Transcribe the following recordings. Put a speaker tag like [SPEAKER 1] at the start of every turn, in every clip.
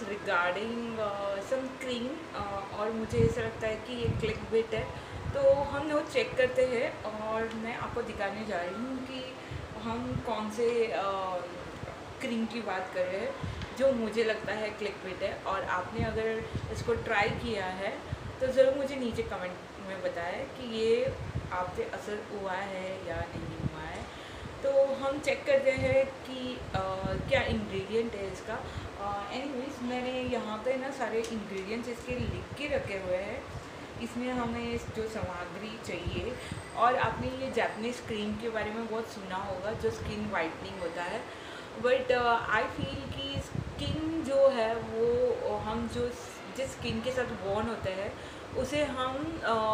[SPEAKER 1] Regarding some cream, और मुझे ऐसा लगता है कि ये क्लिकबेट है। तो हम लोग चेक करते हैं और मैं आपको दिखाने जा रही हूँ कि हम कौन से क्रीम की बात कर रहे हैं जो मुझे लगता है क्लिकबेट है। और आपने अगर इसको ट्राई किया है तो ज़रूर मुझे नीचे कमेंट में बताएं कि ये आपसे असर हुआ है या नहीं हुआ है। तो हम चेक करते हैं कि क्या इंग्रेडिएंट है इसका। एनीवेज मैंने यहाँ पे ना सारे इंग्रेडिएंट्स इसके लिख के रखे हुए हैं। इसमें हमें जो सामग्री चाहिए, और आपने ये जापानीज़ क्रीम के बारे में बहुत सुना होगा जो स्किन वाइटनिंग होता है, बट आई फील कि स्किन जो है वो हम जो जिस स्किन के साथ बॉर्न होते हैं उसे हम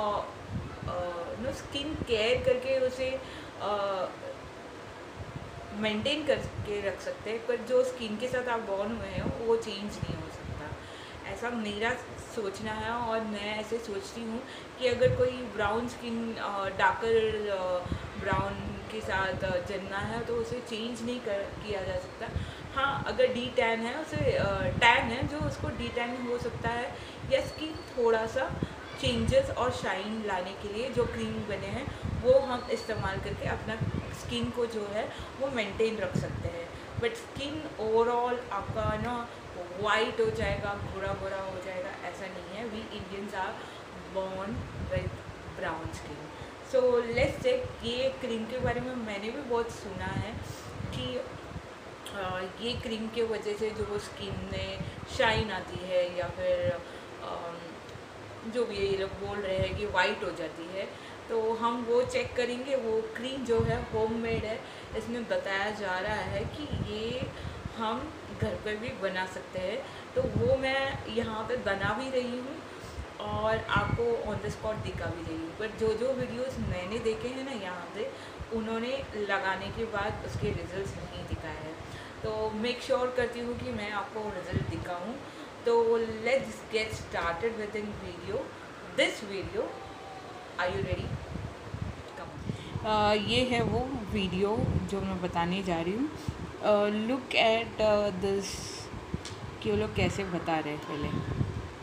[SPEAKER 1] नो स्किन केयर करके उसे मेंटेन करके रख सकते हैं, पर जो स्किन के साथ आप बॉर्न हुए हैं वो चेंज नहीं हो सकता। ऐसा मेरा सोचना है, और मैं ऐसे सोचती हूँ कि अगर कोई ब्राउन स्किन डार्कर ब्राउन के साथ जलना है तो उसे चेंज नहीं किया जा सकता। हाँ, अगर डी टैन है उसे टैन है जो उसको डी टैन हो सकता है, या स्किन थोड़ा सा चेंजेस और शाइन लाने के लिए जो क्रीम बने हैं वो हम इस्तेमाल करके अपना स्किन को जो है वो मेंटेन रख सकते हैं। बट स्किन ओवरऑल आपका ना वाइट हो जाएगा, भूरा भूरा हो जाएगा, ऐसा नहीं है। We Indians are born with brown skin. So let's check. ये क्रीम के बारे में मैंने भी बहुत सुना है कि ये क्रीम के वजह से जो स्किन में शाइन आती है, या फिर जो भी ये लोग बोल रहे हैं कि वाइट हो जाती है। तो हम वो चेक करेंगे। वो क्रीम जो है होममेड है। इसमें बताया जा रहा है कि ये हम घर पर भी बना सकते हैं। तो वो मैं यहाँ पे बना भी रही हूँ और आपको ऑन द स्पॉट दिखा भी रही हूँ। बट जो जो वीडियोस मैंने देखे हैं ना यहाँ पे, उन्होंने लगाने के बाद उसके रिजल्ट्स नहीं दिखाए हैं। तो मेक श्योर करती हूँ कि मैं आपको रिजल्ट दिखाऊँ। तो let's get started with in video, this video. Are you ready? ये है वो वीडियो जो मैं बताने जा रही हूँ। लुक एट दिस कि वो लोग कैसे बता रहे हैं पहले।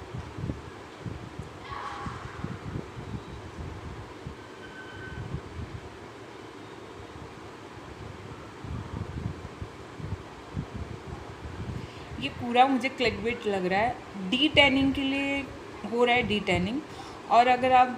[SPEAKER 1] ये पूरा मुझे क्लिकबेट लग रहा है। डी टैनिंग के लिए हो रहा है डी टैनिंग। और अगर आप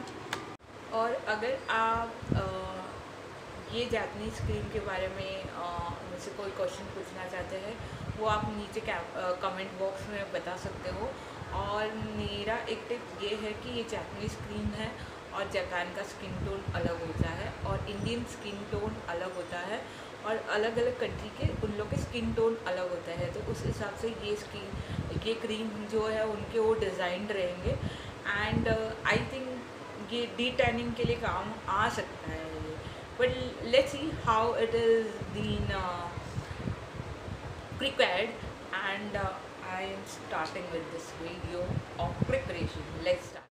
[SPEAKER 1] ये जापानीज़ क्रीम के बारे में मुझसे कोई क्वेश्चन पूछना चाहते हैं, वो आप नीचे कमेंट बॉक्स में बता सकते हो। और मेरा एक टिप ये है कि ये जापानीज़ क्रीम है और जापान का स्किन टोन अलग होता है और इंडियन स्किन टोन अलग होता है, और अलग अलग कंट्री के उन लोग के स्किन टोन अलग होता है। तो उस हिसाब से ये क्रीम जो है उनके वो डिज़ाइंड रहेंगे। एंड आई थिंक ये डी टैनिंग के लिए काम आ सकता है। But let's see how it is been prepared, and I am starting with this video of preparation. Let's start.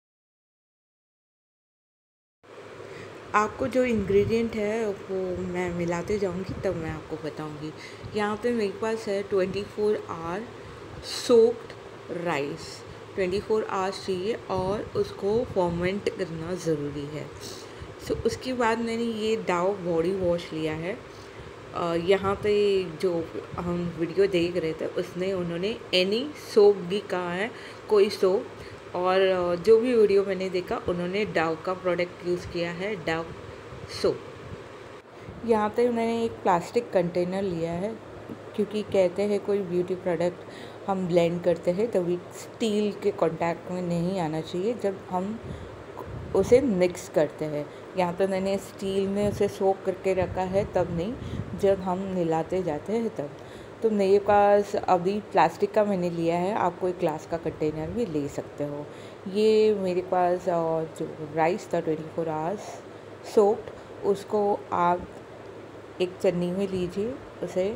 [SPEAKER 1] आपको जो इंग्रेडिएंट है वो मैं मिलाते जाऊंगी तब मैं आपको बताऊंगी। यहाँ पे मेरे पास है 24 आवर सोक्ड राइस। 24 आवर्स चाहिए और उसको फर्मेंट करना ज़रूरी है। सो उसके बाद मैंने ये डाव बॉडी वॉश लिया है। यहाँ पे जो हम वीडियो देख रहे थे उसने उन्होंने एनी सोप भी कहा है, कोई सोप। और जो भी वीडियो मैंने देखा उन्होंने डाव का प्रोडक्ट यूज़ किया है, डाव सोप। यहाँ पे उन्होंने एक प्लास्टिक कंटेनर लिया है, क्योंकि कहते हैं कोई ब्यूटी प्रोडक्ट हम ब्लेंड करते हैं तभी स्टील के कांटेक्ट में नहीं आना चाहिए जब हम उसे मिक्स करते हैं। यहाँ पे मैंने स्टील में उसे सोक करके रखा है, तब नहीं, जब हम मिलाते जाते हैं तब। तो मेरे पास अभी प्लास्टिक का मैंने लिया है, आप कोई ग्लास का कंटेनर भी ले सकते हो। ये मेरे पास जो राइस था 24 आवर्स सोक्ड, उसको आप एक चन्नी में लीजिए, उसे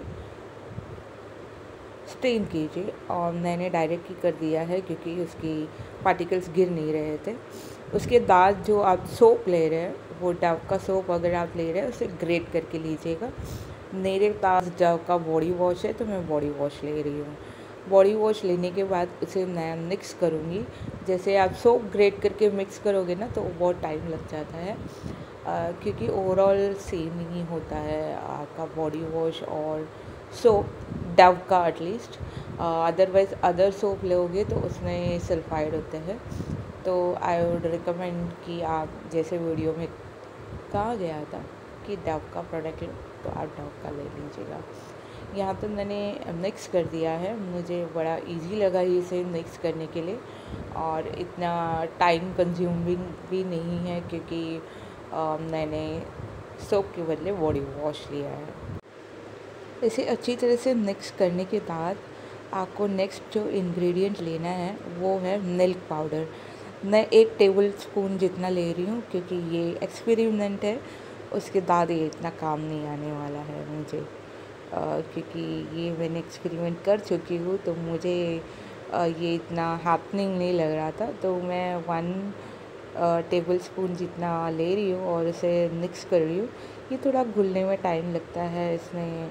[SPEAKER 1] स्ट्रेन कीजिए। और मैंने डायरेक्ट ही कर दिया है क्योंकि उसकी पार्टिकल्स गिर नहीं रहे थे। उसके बाद जो आप सोप ले रहे हैं, वो डव का सोप अगर आप ले रहे हैं उसे ग्रेट करके लीजिएगा। मेरे पास डव का बॉडी वॉश है तो मैं बॉडी वॉश ले रही हूँ। बॉडी वॉश लेने के बाद उसे मैं मिक्स करूँगी। जैसे आप सोप ग्रेट करके मिक्स करोगे ना तो बहुत टाइम लग जाता है, क्योंकि ओवरऑल सेम ही होता है आपका बॉडी वॉश और सोप, डव का एटलीस्ट। अदरवाइज़ अदर सोप लोगे तो उसमें सल्फाइड होते हैं। तो आई वुड रिकमेंड कि आप, जैसे वीडियो में कहा गया था कि डव का प्रोडक्ट लो, तो आप डव का ले लीजिएगा। यहाँ तो मैंने मिक्स कर दिया है, मुझे बड़ा इजी लगा इसे मिक्स करने के लिए, और इतना टाइम कंज्यूमिंग भी नहीं है, क्योंकि मैंने सोप के बदले बॉडी वॉश लिया है। इसे अच्छी तरह से मिक्स करने के बाद आपको नेक्स्ट जो इंग्रेडिएंट लेना है वो है मिल्क पाउडर। मैं 1 टेबल स्पून जितना ले रही हूँ, क्योंकि ये एक्सपेरिमेंट है, उसके बाद ये इतना काम नहीं आने वाला है मुझे, क्योंकि ये मैंने एक्सपेरिमेंट कर चुकी हूँ, तो मुझे ये इतना हैपनिंग नहीं लग रहा था। तो मैं 1 टेबल स्पून जितना ले रही हूँ और इसे मिक्स कर रही हूँ। ये थोड़ा घुलने में टाइम लगता है, इसमें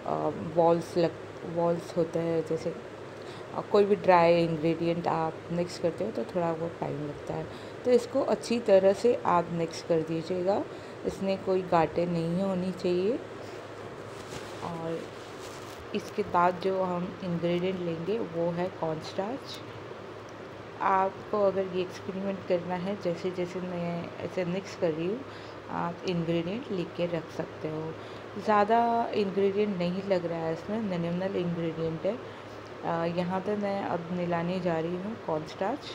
[SPEAKER 1] बॉल्स होते हैं। जैसे कोई भी ड्राई इंग्रेडिएंट आप मिक्स करते हो तो थोड़ा बहुत टाइम लगता है। तो इसको अच्छी तरह से आप मिक्स कर दीजिएगा, इसमें कोई गांठें नहीं होनी चाहिए। और इसके बाद जो हम इंग्रेडिएंट लेंगे वो है कॉर्नस्टार्च। आपको अगर ये एक्सपेरिमेंट करना है, जैसे जैसे मैं ऐसे मिक्स कर रही हूँ, आप इंग्रेडिएंट लिख के रख सकते हो। ज़्यादा इंग्रेडिएंट नहीं लग रहा है, इसमें मिनिमल इंग्रेडिएंट है। यहाँ पे मैं अब मिलाने जा रही हूँ कॉर्नस्टार्च।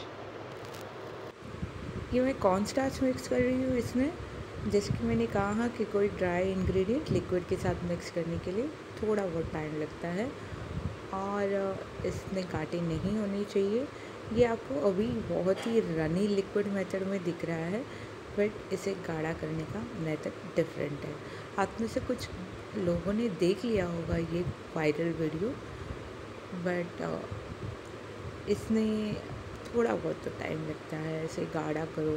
[SPEAKER 1] ये मैं कॉर्नस्टार्च मिक्स कर रही हूँ इसमें। जैसे कि मैंने कहा कि कोई ड्राई इंग्रेडिएंट लिक्विड के साथ मिक्स करने के लिए थोड़ा बहुत टाइम लगता है, और इसमें गांठें नहीं होनी चाहिए। ये आपको अभी बहुत ही रनी लिक्विड मेथड में दिख रहा है, बट इसे गाढ़ा करने का मेथड डिफरेंट है। आप में से कुछ लोगों ने देख लिया होगा ये वायरल वीडियो, बट इसमें थोड़ा बहुत तो टाइम लगता है। इसे गाढ़ा करो,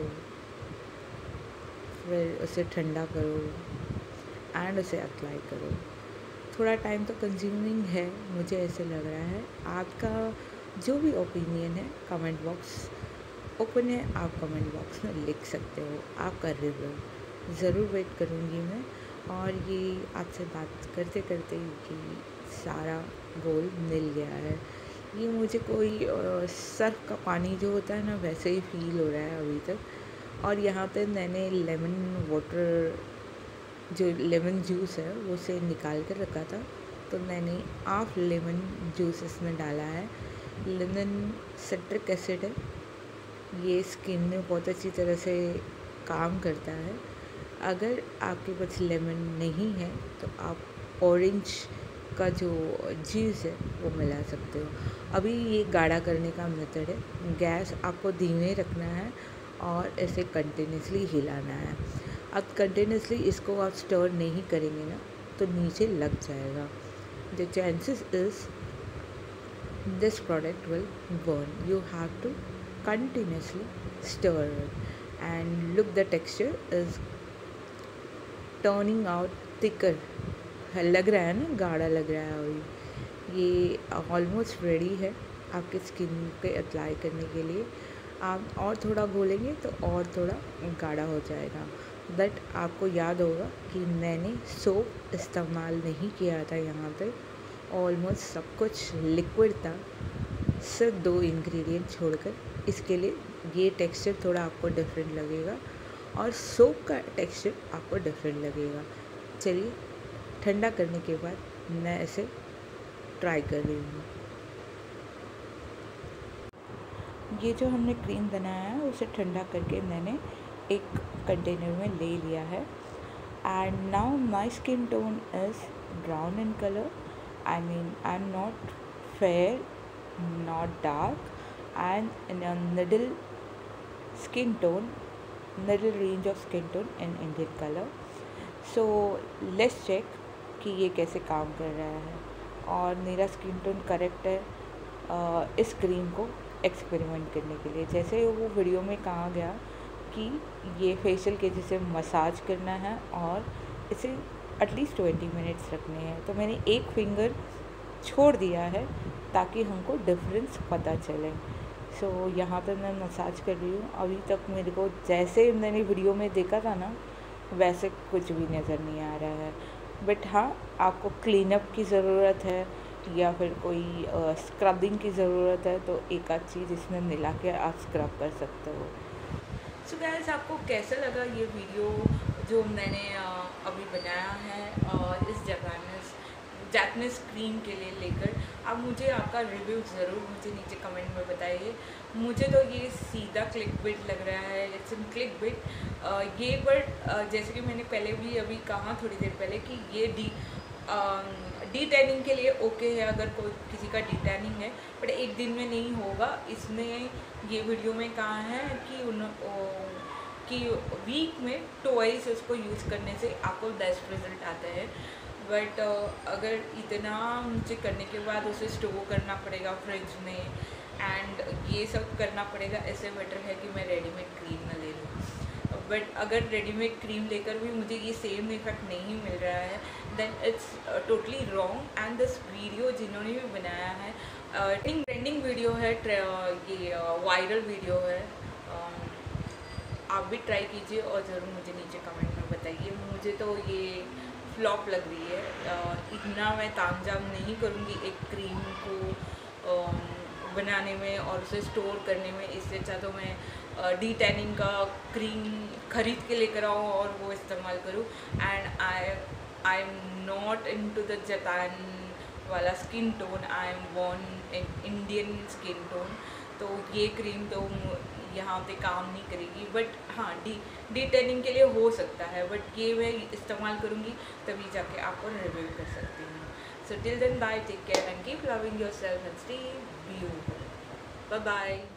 [SPEAKER 1] फिर उसे ठंडा करो एंड उसे अप्लाई करो। थोड़ा टाइम तो कंज्यूमिंग है, मुझे ऐसे लग रहा है। आपका जो भी ओपिनियन है कमेंट बॉक्स ओपन है, आप कमेंट बॉक्स में लिख सकते हो। आपका रिव्यू ज़रूर वेट करूँगी मैं। और ये आपसे बात करते करते ये सारा गोल मिल गया है। ये मुझे कोई सर्फ का पानी जो होता है ना, वैसे ही फील हो रहा है अभी तक। और यहाँ पे मैंने लेमन वाटर, जो लेमन जूस है वो से निकाल कर रखा था, तो मैंने हाफ लेमन जूस इसमें डाला है। लेमन सिट्रिक एसिड है, ये स्किन में बहुत अच्छी तरह से काम करता है। अगर आपके पास लेमन नहीं है तो आप ऑरेंज का जो जूस है वो मिला सकते हो। अभी ये गाढ़ा करने का मेथड है। गैस आपको धीमे रखना है और इसे कंटिन्यूसली हिलाना है। अब कंटिन्यूसली इसको आप स्टर नहीं करेंगे ना तो नीचे लग जाएगा। The chances is this product will burn. You have to continuously stir it, and look, the texture is turning out thicker. लग रहा है ना, गाढ़ा लग रहा है। अभी ये ऑलमोस्ट रेडी है आपके स्किन पे अप्लाई करने के लिए। आप और थोड़ा घोलेंगे तो और थोड़ा गाढ़ा हो जाएगा। बट आपको याद होगा कि मैंने सोप इस्तेमाल नहीं किया था यहाँ पे। ऑलमोस्ट सब कुछ लिक्विड था, सिर्फ 2 इंग्रेडिएंट छोड़कर। इसके लिए ये टेक्सचर थोड़ा आपको डिफरेंट लगेगा और सोप का टेक्सचर आपको डिफरेंट लगेगा। चलिए, ठंडा करने के बाद मैं इसे ट्राई कर रही हूँ। ये जो हमने क्रीम बनाया है उसे ठंडा करके मैंने एक कंटेनर में ले लिया है। And now my skin tone is brown in colour. I mean, I'm not fair, not dark, and in a middle skin tone, middle range of skin tone in Indian color. So let's check कि ये कैसे काम कर रहा है। और मेरा skin tone correct है इस क्रीम को एक्सपेरिमेंट करने के लिए। जैसे वो वीडियो में कहा गया कि ये फेशियल के जैसे मसाज करना है और इसे एटलीस्ट 20 मिनट्स रखने हैं, तो मैंने एक फिंगर छोड़ दिया है ताकि हमको डिफरेंस पता चले। सो यहाँ पे मैं मसाज कर रही हूँ। अभी तक मेरे को जैसे मैंने वीडियो में देखा था ना वैसे कुछ भी नज़र नहीं आ रहा है। बट हाँ, आपको क्लीन अप की ज़रूरत है या फिर कोई स्क्रबिंग की ज़रूरत है तो एक आध चीज़ इसमें मिला के आप स्क्रब कर सकते हो। सो गाइस, आपको कैसा लगा ये वीडियो जो मैंने अभी बनाया है और इस जापानीज़ क्रीम के लिए लेकर? अब मुझे आपका रिव्यू ज़रूर मुझे नीचे कमेंट में बताइए। मुझे तो ये सीधा क्लिकबेट लग रहा है, इट्स इन क्लिकबेट ये। बट जैसे कि मैंने पहले भी अभी कहा थोड़ी देर पहले कि ये डी टैनिंग के लिए ओके है अगर कोई किसी का डी टैनिंग है, बट एक दिन में नहीं होगा। इसने ये वीडियो में कहा है कि वीक में ट्वाइस उसको यूज़ करने से आपको बेस्ट रिजल्ट आता है। बट अगर इतना मुझे करने के बाद उसे स्टोर करना पड़ेगा फ्रिज में एंड ये सब करना पड़ेगा, ऐसे बेटर है कि मैं रेडीमेड क्रीम ना ले लूँ। बट अगर रेडीमेड क्रीम लेकर भी मुझे ये सेम इफेक्ट नहीं मिल रहा है then it's totally wrong. And this video जिन्होंने भी बनाया है ट्रेंडिंग वीडियो है, ये वायरल वीडियो है। आप भी ट्राई कीजिए और ज़रूर मुझे नीचे कमेंट में बताइए। मुझे तो ये फ्लॉप लग रही है। इतना मैं तामझाम नहीं करूँगी एक क्रीम को बनाने में और उसे स्टोर करने में। इससे अच्छा तो मैं डी टैनिंग का क्रीम ख़रीद के लेकर आऊँ और वो इस्तेमाल करूँ। And I am not into the Japan वाला skin tone, I am born in Indian skin tone. तो ये क्रीम तो यहाँ पे काम नहीं करेगी। बट हाँ, डी टैनिंग के लिए हो सकता है, बट ये मैं इस्तेमाल करूँगी तभी जाके आपको रिव्यू कर सकती हूँ। So till then bye, take care and keep loving yourself and stay beautiful. Bye bye.